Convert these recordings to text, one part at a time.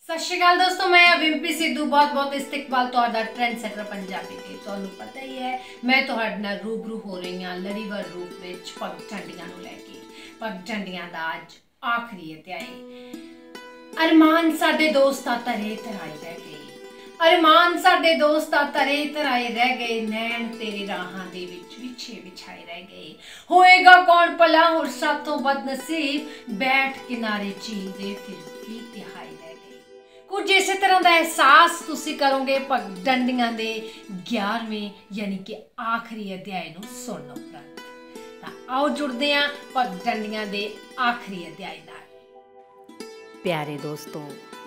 सत श्री अकाल दोस्तों, मैं विम्पी सिद्धू बहुत बहुत इस्तिकबाल तुहाडा ट्रेंड सेटर पंजाबी ते तुहानू पता ही है मैं तुहाडे नाल रूबरू हो रही हाँ लड़ीवार रूप विच पग झंडियां नू लैके। पग झंडियां दा अज आखिरी अध्याय। अरमान साडे दोस्त तरे तराए रह गए, अरमान साडे दोस्त तरे तराए रह गए, नैन तेरे राहां दे विच विछे विछाए रह गए। होएगा कौन भला हुर साथों बदनसीब, बैठ किनारे झील दे फिर भी तिहाई रह गए। कुछ इस तरह का एहसास तुसी करोगे पगडंडियां दे 11वें यानी कि आखिरी अध्याय नूं सुनने उपरंत। तां आओ जुड़दे हां पगडंडियां दे आखिरी अध्याय नाल। प्यारे दोस्तों,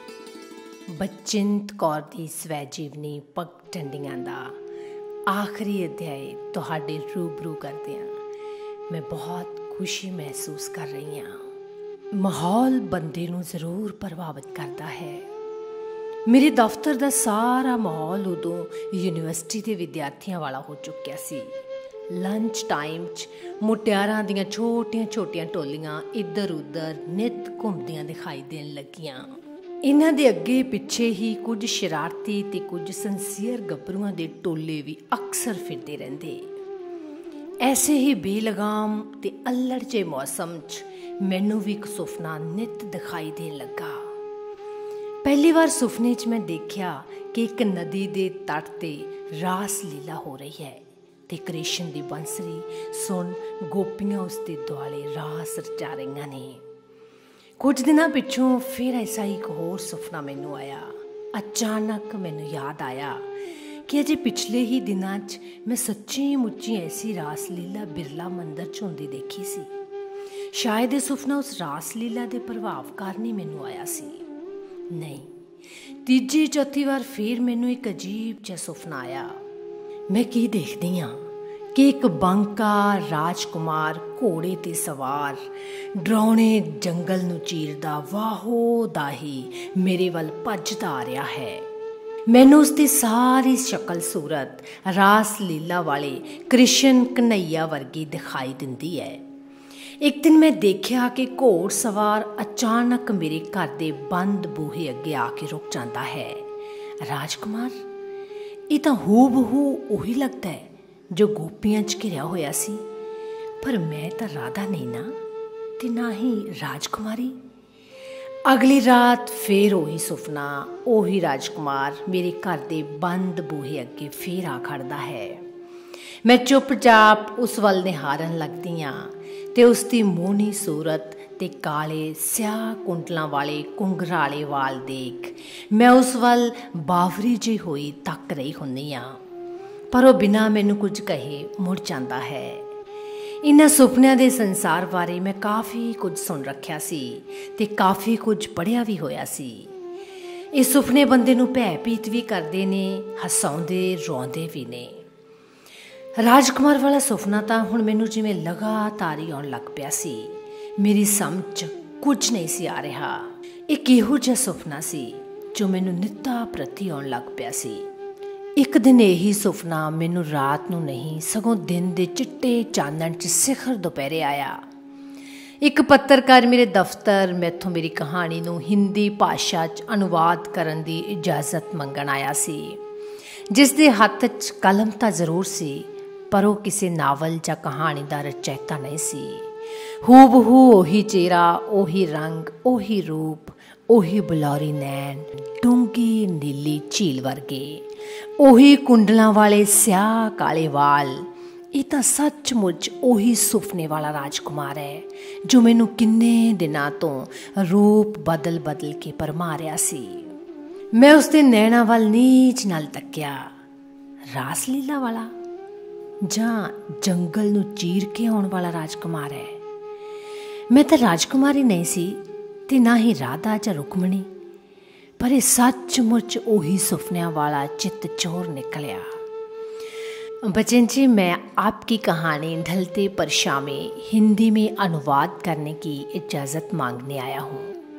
बचिंत कौर दी स्वै जीवनी पगडंडियां दा आखिरी अध्याय तुहाडे रूबरू करदे हां। मैं बहुत खुशी महसूस कर रही हाँ। माहौल बंदे नूं जरूर प्रभावित करता है। मेरे दफ्तर का सारा माहौल उदों यूनिवर्सिटी के विद्यार्थियों वाला हो चुकिया सी। लंच टाइम च मुटियारां दियां छोटियां छोटियां टोलियां इधर उधर नित घूमदियां दिखाई देन लगियां। इन्हां दे अगे पिछे ही कुछ शरारती ते कुछ संसीयर गभरूआं दे टोले भी अक्सर फिरदे रहिंदे। ऐसे ही बेलगाम ते अल्लड़ जे मौसम च मैनू भी एक सुपना नित दिखाई देन लगा। पहली बार सुपने च मैं देखा कि एक नदी के तट ते रास लीला हो रही है ते कृष्ण की बंसरी सुन गोपियां उसके दुआले रास रचा रही ने। कुछ दिनों पिछों फिर ऐसा ही एक होर सुपना मैनू आया। अचानक मैनू याद आया कि अजे पिछले ही दिनों च मैं सच्ची मुच्ची ऐसी रास लीला बिरला मंदिर च होंदी देखी सी। शायद ये सुपना उस रास लीला के प्रभाव कारण ही मैनू आया सी। नहीं, तीजी चौथी बार फिर मैनू एक अजीब जिहा सुपना आया। मैं की देखदी हाँ कि एक बांका राजकुमार घोड़े ते सवार डरावने जंगल नू चीरदा वाहो दाही मेरे वल भजदा आ रहा है। मैनू उसकी सारी शक्ल सूरत रास लीला वाले कृष्ण कन्हैया वर्गी दिखाई दिंदी है। एक दिन मैं देखा कि घोड़ सवार अचानक मेरे घर के बंद बूहे अगे आके रुक जाता है। राजकुमार, ये तो हूबहू उही लगता है जो गोपियां च घिरिया होया सी, पर मैं तो राधा नहीं ना, ते ना ही राजकुमारी। अगली रात फिर उही सुपना, उही राजकुमार मेरे घर के बंद बूहे अगे फिर आ खड़दा है। मैं चुपचाप उस वल निहारन लगदी हाँ ते उसकी मोहनी सूरत ते काले स्याह कुंडलों वाले कुंगराले वाल देख मैं उस वल बावरी जी हुई तक रही हुंदी हाँ, पर वह बिना मैनू कुछ कहे मुड़ जाता है। इन्हां सुपनियां दे संसार बारे मैं काफ़ी कुछ सुन रखिया सी ते काफ़ी कुछ पढ़िया भी होया सी। ये सुपने बंदे नू भयभीत भी करते ने, हसाउंदे रोंदे भी ने। राजकुमार वाला सुपना तो हुण मैनू जिवें लगातार ही आउण लग पिया सी। मेरी समझ कुछ नहीं सी आ रहा। एक इहो जिहा सुपना सी जो मैनू नित्ता प्रति आउण लग पिया सी। एक दिन यही सुपना मैनू रात नू नहीं सगों दिन दे चिट्टे चानण च सिखर दोपहरे आया। एक पत्रकार मेरे दफ्तर मैथों मेरी कहानी नू हिंदी भाषा च अनुवाद करन दी इजाजत मंगण आया सी। जिस दे हत्थ च कलम तां जरूर सी, पर वह किसी नावल या कहानी का रचयिता नहीं सी। हूबहू ओही चेहरा, ओही रंग, ओही रूप, ओही बलौरी नैन, डूंगी नीली झील वर्गे, ओही कुंडलों वाले स्याह काले वाल। ये तो सचमुच ओही सुपने वाला राजकुमार है जो मैनू किन्ने दिनों तो रूप बदल बदल के भरमा रहा सी। मैं उसके नैना वाल नीच नाल तक्या। रास लीला वाला जां जंगल नू चीर के आने वाला राजकुमार है। मैं तो राजकुमारी नहीं सी ते ना ही राधा या रुक्मणी, पर यह सचमुच ओही सुपनिया वाला चित्त चोर निकलिया। बच्चन जी, मैं आपकी कहानी ढलते परछावे हिंदी में अनुवाद करने की इजाज़त मांगने आया हूँ।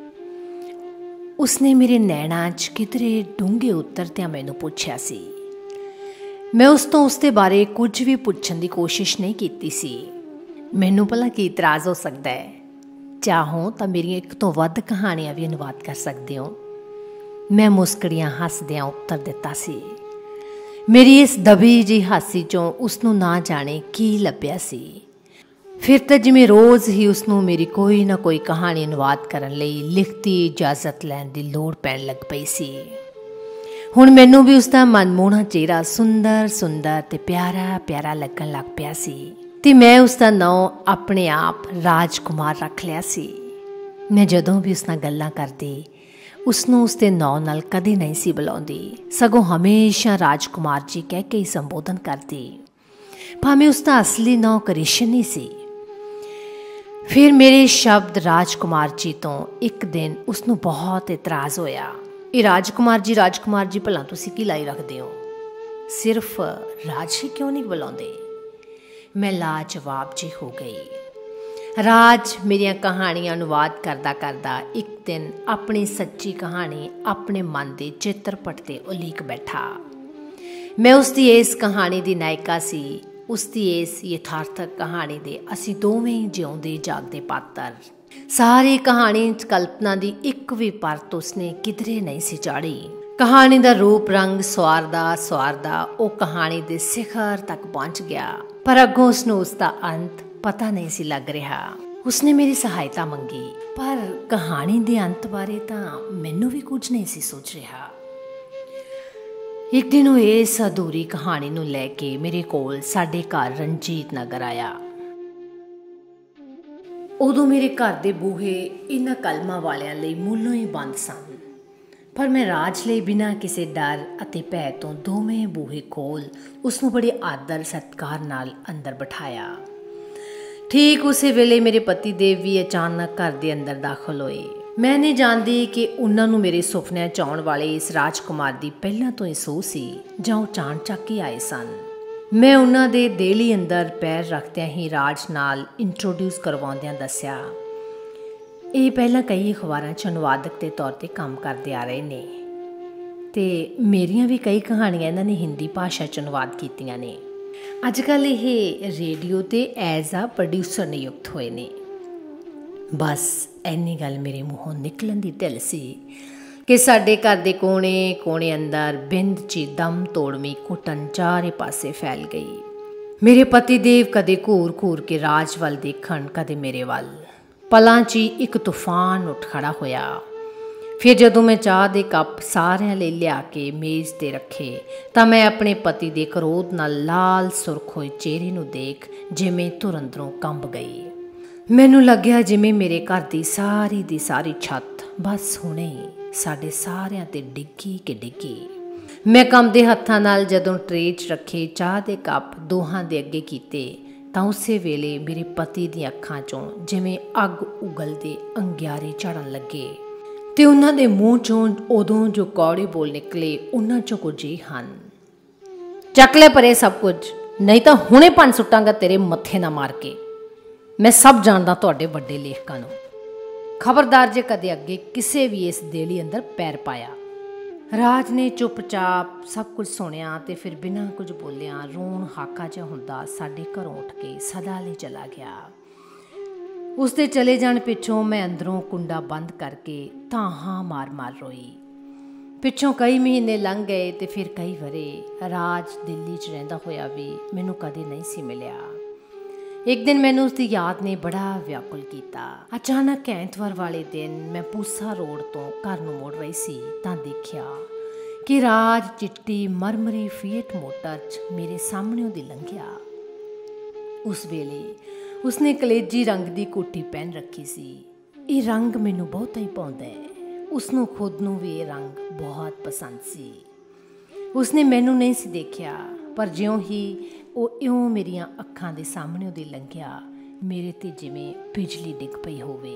उसने मेरे नैना च किधरे डूंगे उतरद्या मैनू पूछया सी। मैं उस तो उसके बारे कुछ भी पूछने की कोशिश नहीं की सी। मैनू भला की इतराज़ हो सकता है? चाहो तो मेरी एक तो वध कहानियां भी अनुवाद कर सकते हो। मैं मुस्कड़ियां हसदियां उत्तर दिता सी। मेरी इस दबी जी हासी चों उसनूं ना जाने की लभ्या सी। फिर तो जिवें रोज़ ही उसनूं मेरी कोई ना कोई कहानी अनुवाद करन लई लिखती इजाजत लैण दी लोड़ पैण लग पई सी। हुण मैनूं भी उसदा मनमोहना चेहरा सुंदर सुंदर ते प्यारा प्यारा लगन लग पिया सी ते मैं उसदा नां अपने आप राजकुमार रख लिया सी। मैं जदों भी उस नाल गल्लां करदी उसनूं उसदे नां नाल कदे नहीं सी बुलाउंदी, सगों हमेशा राजकुमार जी कह के ही संबोधन करदी, भावें उसदा असली नां कृष्ण ही सी। फिर मेरे शब्द राजकुमार जी तो एक दिन उसनूं बहुत इतराज़ होया। ये राजकुमार जी भला तुसीं की लाई रखदे हो, सिर्फ राज ही क्यों नहीं बुलाउंदे? मैं लाजवाब जी हो गई। राज मेरिया कहानियां अनुवाद करदा करदा एक दिन अपनी सच्ची कहानी अपने मन के चित्रपट ते उलीक बैठा। मैं उसकी इस कहानी की नायिका सी, उसकी इस यथार्थक कहानी दे असी दोवें ही जिउंदे जागदे पात्र। सारी कहानी कल्पना की एक भी परत उसने किधरे नहीं सी चाड़ी। कहानी का रूप रंग सवारदा वो कहानी के शिखर तक पहुंच गया, पर अगों उसनूं उसका अंत पता नहीं सी लग रहा। उसने मेरी सहायता मंगी, पर कहानी के अंत बारे तो मैनू भी कुछ नहीं सी सोच रहा। एक दिन वो इस अधूरी कहानी नूं लैके मेरे कोल साडे घर रंजीत नगर आया। उदों मेरे घर के बूहे इन्हां कलमां वालियां लई मूलों ही बंद सन, पर मैं राज लई बिना किसी डर अते भै तो दोवें बूहे खोल उसनूं बड़े आदर सत्कार नाल अंदर बिठाया। ठीक उसे वेले मेरे पति देव भी अचानक घर के अंदर दाखिल होए। मैं नहीं जानती कि उन्होंने मेरे सुपने च आउण वाले इस राजकुमार की पहलों तो ही सो सी जां ओह चाणचक ही आए सन। मैं उन्हां दे देहली अंदर पैर रखदियां ही राज नाल इंट्रोड्यूस करवाउंदियां दस्सिया, ये पहलां कई अखबारां च अनुवादक के तौर पर काम करते आ रहे ने ते मेरियां भी कई कहानियां इन्हां ने हिंदी भाषा च अनुवाद कीतियां ने। अजकल ये रेडियो ते एज आ प्रोड्यूसर नियुक्त होए ने। बस इन्नी गल मेरे मूँहों निकलन की ढिल सी कि साडे घर के कोने कोने अंदर बिंद ची दम तोड़वी घुटन चारे पासे फैल गई। मेरे पति देव कदे घूर घूर के राज वल देखण, कदे मेरे वल। पलां ची एक तूफान उठ खड़ा होया। फिर जदों मैं चाह दे कप सारिਆਂ ਲਈ लिया के मेज़ ते रखे तां मैं अपने पति दे क्रोध नाल लाल सुरख होए चेहरे नूं देख जिवें धुर अंदरों कंब गई। मैनूं लग्या जिवें मेरे घर की सारी छत बस हुणे साडे सारिਆਂ ते डिग्गी। मैं कंबदे हत्थां नाल जदों ट्रे च रखे चाह दे कप दोहां दे अगे कीते तां उसे वेले मेरे पति दी अखां चों जिवें अग उगलदे अंगियारे झड़न लगे ते उन्हां दे मूँह चों उदों जो कौड़े बोल निकले उन्हां चों कुछ ही हन। चक ले परे सब कुछ, नहीं तां हुणे भंन सुट्टांगा तेरे मत्थे ना मार के। मैं सब जानदा तुहाडे वड्डे लेखकां नूं। खबरदार जे कदे अगे किसी भी इस देहली अंदर पैर पाया। राज ने चुपचाप सब कुछ सुनिया ते फिर बिना कुछ बोलिया रोण हाका जिहा हुंदा साडे घरों उठ के सदा लई चला गया। उसके चले जाण पिछों मैं अंदरों कुंडा बंद करके धाहां मार मार रोई। पिछों कई महीने लंघ गए ते फिर कई वरे राज दिल्ली च रहिंदा होया भी मैनूं कदे नहीं सी मिलिया। एक दिन मैनूं उसकी याद ने बड़ा व्याकुल किया। अचानक ऐतवार वाले दिन मैं पूसा रोड तो घर नूं मुड़ रही सी तां देखिया कि राज चिट्टी मरमरी फीएट मोटर च मेरे सामने दी लंघिया। उस वेले उसने कलेजी रंग की कोटी पहन रखी सी। ये रंग मैनूं बहुत ही भाउंदा है। उसनूं खुद नूं भी ये रंग बहुत पसंद सी। उसने मैनूं नहीं सी देखिया, पर ज्यों ही ਉਹ ਇਉਂ ਮੇਰੀਆਂ ਅੱਖਾਂ ਦੇ ਸਾਹਮਣੇ ਉਹਦੀ ਲੰਘਿਆ ਮੇਰੇ ਤੇ ਜਿਵੇਂ ਬਿਜਲੀ ਡਿੱਗ ਪਈ ਹੋਵੇ।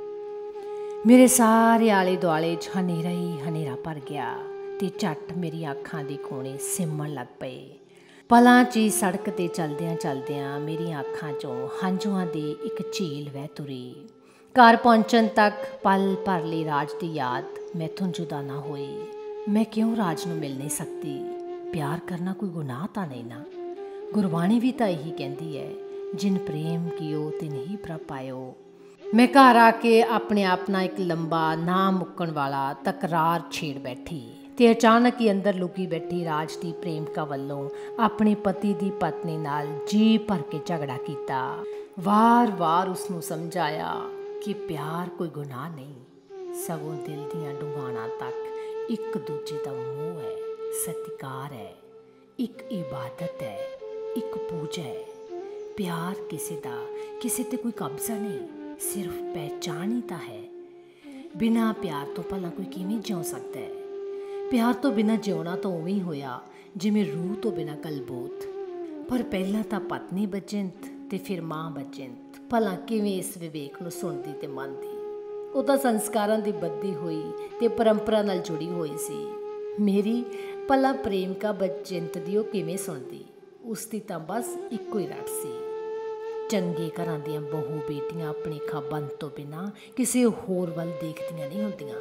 ਮੇਰੇ ਸਾਰੇ ਆਲੇ ਦੁਆਲੇ 'ਚ ਹਨੇਰਾ ਹੀ ਹਨੇਰਾ ਭਰ ਗਿਆ ਤੇ ਝੱਟ ਮੇਰੀਆਂ ਅੱਖਾਂ ਦੇ ਕੋਣੇ ਸਿਮਣ ਲੱਗ ਪਏ। ਪਲਾਂ 'ਚ ਹੀ ਸੜਕ 'ਤੇ ਚਲਦਿਆਂ ਮੇਰੀਆਂ ਅੱਖਾਂ 'ਚੋਂ ਹੰਝੂਆਂ ਦੀ ਇੱਕ ਝੀਲ ਵਹਿ ਤੁਰੀ। ਘਰ ਪਹੁੰਚਣ ਤੱਕ ਪਲ ਭਰ ਲਈ ਰਾਜ ਦੀ ਯਾਦ ਮੈਥੋਂ ਜੁਦਾ ਨਾ ਹੋਈ। ਮੈਂ ਕਿਉਂ ਰਾਜ ਨੂੰ ਮਿਲ ਨਹੀਂ ਸਕਦੀ? ਪਿਆਰ ਕਰਨਾ ਕੋਈ ਗੁਨਾਹ ਤਾਂ ਨਹੀਂ ਨਾ। गुरबाणी भी तो यही कहती है, जिन प्रेम कियो तिन ही प्रभ पायो। मैं घर आके अपने आप नाल एक लंबा ना मुक्कण वाला तकरार छेड़ बैठी ते अचानक ही अंदर लुकी बैठी राज की प्रेमिका वल्लों अपने पति की पत्नी नाल जी भर के झगड़ा किया। वार वार उसनूं समझाया कि प्यार कोई गुनाह नहीं, सगों दिल दियां डुंगाणां तक एक दूजे का मोह है, सत्कार है, एक इबादत है, एक पूजा है। प्यार किसी ते कोई कब्जा नहीं, सिर्फ पहचान ही तो है। बिना प्यार तो भला कोई किवें जिउ सकता है? प्यार तो बिना जिउना तो उवें ही होया जिवें रूह तो बिना कलबोत। पर पहला तो पत्नी बचिंत ते फिर माँ बचिंत, भला किवें इस विवेक नूं सुणदी ते मनदी। ਉਹ ਤਾਂ ਸੰਸਕਾਰਾਂ ਦੀ ਬੱਧੀ ਹੋਈ ਤੇ ਪਰੰਪਰਾ ਨਾਲ ਜੁੜੀ ਹੋਈ ਸੀ। ਮੇਰੀ ਭਲਾ ਪ੍ਰੇਮਿਕਾ ਬਚਿੰਤ ਦੀ ਉਹ ਕਿਵੇਂ ਸੁਣਦੀ? ਉਸ ਦੀ ਤਾਂ ਬਸ ਇੱਕੋ ਹੀ ਰੱਟ ਸੀ। ਚੰਗੇ ਘਰਾਂ ਦੀਆਂ ਬਹੂ ਬੇਟੀਆਂ ਆਪਣੀ ਖਾਬੰਦ ਤੋਂ ਬਿਨਾਂ ਕਿਸੇ ਹੋਰ ਵੱਲ ਦੇਖਦੀਆਂ ਨਹੀਂ ਹੁੰਦੀਆਂ।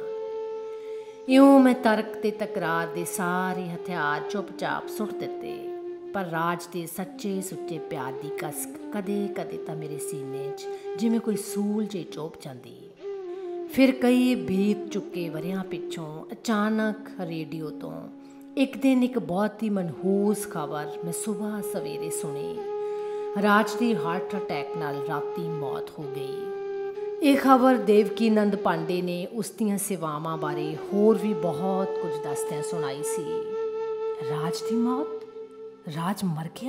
ਇਉਂ ਮੈਂ ਤਰਕ ਤੇ ਤਕਰਾਰ ਦੇ ਸਾਰੇ ਹਥਿਆਰ ਚੁੱਪਚਾਪ ਸੁੱਟ ਦਿੱਤੇ। पर राज के सच्चे सुच्चे प्यार की कसक कदे कदे तो मेरे सीने च जिमें कोई सूल जे चोप जाती। फिर कई बीत चुके वरियां पिछों अचानक रेडियो तो एक दिन एक बहुत ही मनहूस खबर मैं सुबह सवेरे सुनी। राज की हार्ट अटैक नाल राती मौत हो गई। ये खबर देवकी नंद पांडे ने उस दियां सेवावां बारे होर भी बहुत कुछ दसदियां सुनाई सी। राज की मौत? राज मर गया?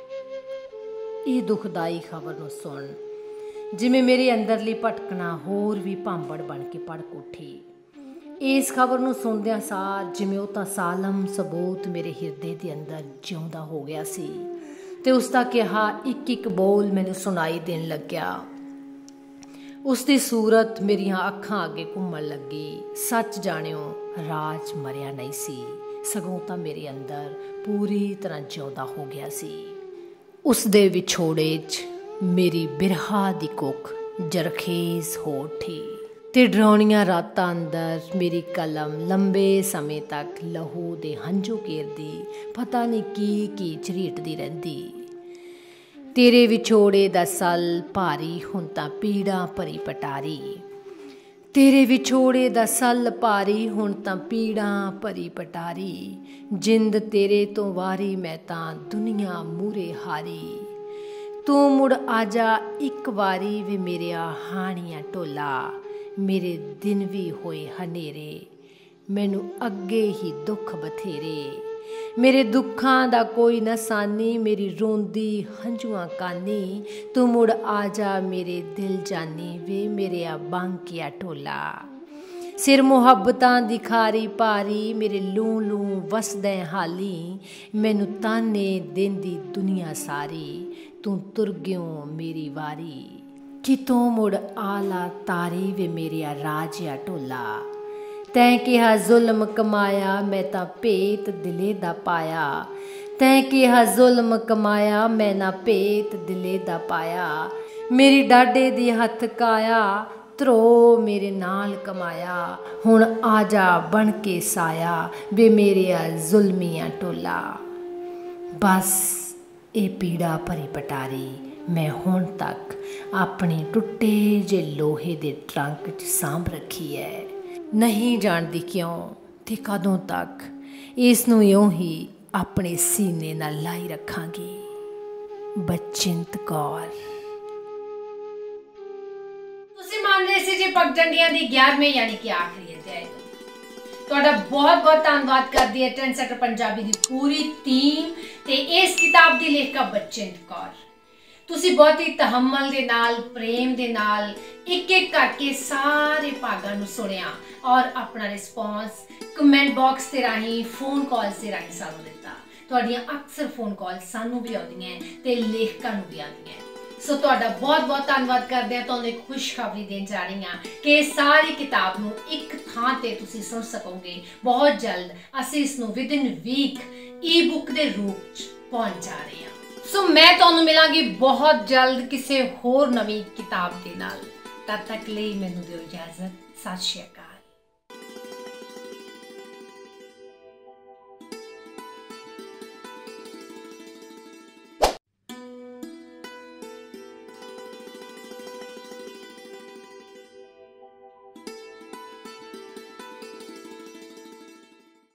ये दुखदाई खबर नूं सुन जिमें मेरे अंदरली भटकना होर भी भांबड़ बन के भड़क उठी। इस खबर नूं सुनदियां सार जिमें वो तां सालम सबूत मेरे हिरदे दे अंदर जिउंदा हो गया सी ते उसदा कहा एक एक बोल मैनूं सुनाई देन लग्या। उसकी सूरत मेरियां अखां अगे घूमण लगी। सच जाणिओ राज मरिया नहीं सी, सगों तां मेरे अंदर पूरी तरह जिउंदा हो गया सी। उस दे विछोड़े च मेरी बिरहा दी कुख जरखेज हो उठी ते डराउणियां रातां अंदर मेरी कलम लंबे समय तक लहू दे हंझू घेरदी पता नहीं की झरीटदी रहिंदी। तेरे विछोड़े दा सल भारी हुण तां पीड़ा भरी पटारी। तेरे विछोड़े दा सल भारी हुण तां पीड़ा भरी पटारी। जिंद तेरे तो वारी मैं तां दुनिया मूरे हारी। तू मुड़ आजा एक वारी वे मेरिया हाणिया ढोला। मेरे दिन भी होए हनेरे, मैनू अगे ही दुख बथेरे। मेरे दुखां दा कोई नसानी, मेरी रोंदी हंझुआं कानी। तू मुड़ आजा मेरे दिल जानी वे मेरिया बांकिया ढोला। सिर मुहब्बतां दी खारी भारी, मेरे लूं लूं वसदे हाली। मैनू ताने देंदी दुनिया सारी, तू तुर गयों मेरी वारी। कितों मुड़ आला तारी वे मेरिया राजिया ढोला। तैं किहा जुल्म कमाया मैं तां भेत दिले दा पाया। तैं किहा जुल्म कमाया मैं ना भेत दिले दा पाया। मेरी डाडे दी हथ काया त्रो मेरे नाल कमाया। हुण आजा बन के साया वे मेरिया जुल्मिया टोला। बस ये पीड़ा भरी पटारी मैं हुण तक अपने टुटे जे लोहे दे ट्रंक च सांभ रखी है। नहीं जानती क्यों ते कदों तक इसनूं यूं ही अपने सीने नाल लाई रखांगी। बचिंत कौर। तुसीं मान रहे सी जी पगडंडियां दी 11वीं यानी कि आखिरी अध्याय तुहाडा बहुत बहुत धन्नवाद करदी है ट्रेंडसेटर पंजाबी दी पूरी टीम ते इस किताब दी लेखिका बचिंत कौर। तुसी बहुत ही तहम्मल दे नाल प्रेम दे नाल एक एक करके सारे भागां नूं सुनिया और अपना रिस्पॉन्स कमेंट बॉक्स ते राही फोन कॉल्स दे राही सानूं दिता। तुहाडीआं अक्सर फोन कॉल्स सानूं भी आउंदियां ते लेखकां नूं भी आउंदियां। सो तुहाडा बहुत बहुत धन्नवाद करदे हां। तुहानूं एक खुशखबरी देण जा रही हां कि सारी किताब नूं एक थां ते तुसीं सुण सकोगे। बहुत जल्द असीं इस नूं within week e book दे रूप च पहुंच जा रहे हां। सो मैं तुहानूं मिलांगी बहुत जल्द किसी होर नवीं किताब दे नाल। तद तक लई मैनूं दिओ इजाजत। सत श्री अकाल।